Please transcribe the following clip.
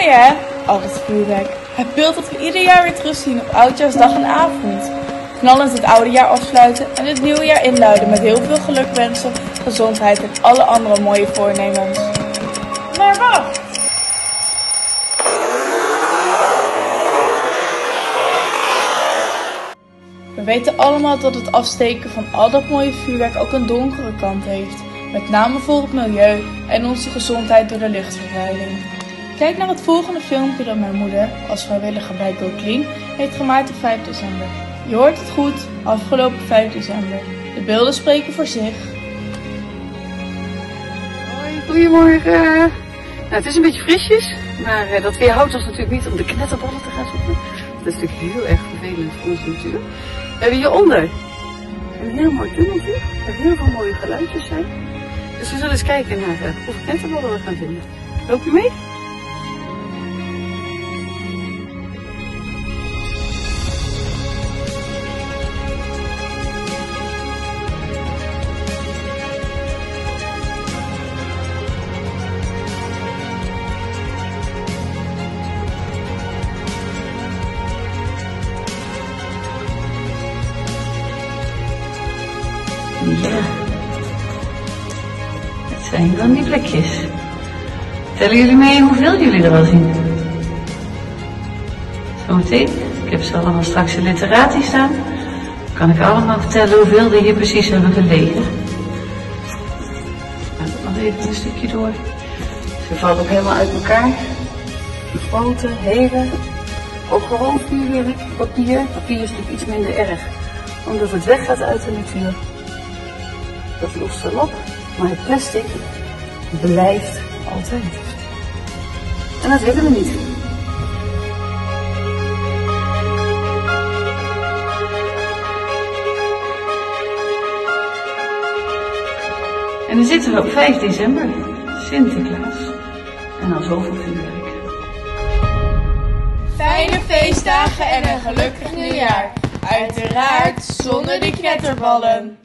Mooi hè? Al het vuurwerk. Het beeld dat we ieder jaar weer terugzien op Oudjaarsdag en avond. Knallend het oude jaar afsluiten en het nieuwe jaar inluiden met heel veel gelukwensen, gezondheid en alle andere mooie voornemens. Maar wacht! We weten allemaal dat het afsteken van al dat mooie vuurwerk ook een donkere kant heeft. Met name voor het milieu en onze gezondheid door de luchtvervuiling. Kijk naar het volgende filmpje dat mijn moeder, als vrijwilliger bij Go Clean, heeft gemaakt op 5 december. Je hoort het goed, afgelopen 5 december. De beelden spreken voor zich. Hoi, goedemorgen. Nou, het is een beetje frisjes, maar dat weerhoudt ons natuurlijk niet om de knetterballen te gaan zoeken. Dat is natuurlijk heel erg vervelend voor onze natuur. We hebben hieronder een heel mooi tunneltje, waar heel veel mooie geluidjes zijn. Dus we zullen eens kijken naar hoeveel knetterballen we gaan vinden. Loop je mee? Ja, het zijn dan die plekjes. Tellen jullie mee hoeveel jullie er al zien? Zometeen, ik heb ze allemaal straks in literatie staan. Dan kan ik allemaal vertellen hoeveel er hier precies hebben gelegen. Ik ga nog even een stukje door. Ze valt ook helemaal uit elkaar. Grote, hele, ook gewoon vuurwerk, papier. Papier is natuurlijk iets minder erg, omdat het weggaat uit de natuur. Dat lost dan op, maar het plastic blijft altijd. En dat willen we niet. En dan zitten we op 5 december, Sinterklaas. En al zoveel vuurwerk. Fijne feestdagen en een gelukkig nieuwjaar. Uiteraard zonder die knetterballen.